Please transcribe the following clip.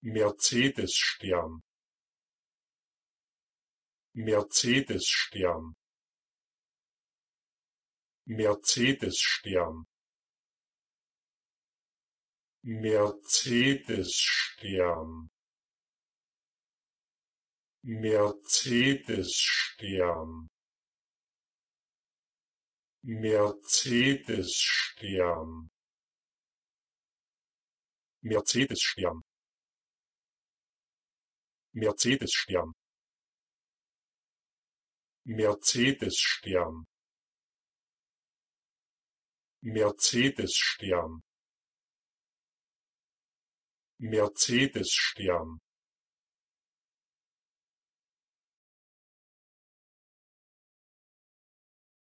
Mercedes-Stern, Mercedes-Stern, Mercedes-Stern, Mercedes-Stern, Mercedes-Stern, Mercedes-Stern, Mercedes-Stern, Mercedes-Stern, Mercedes-Stern, Mercedes-Stern, Mercedes-Stern,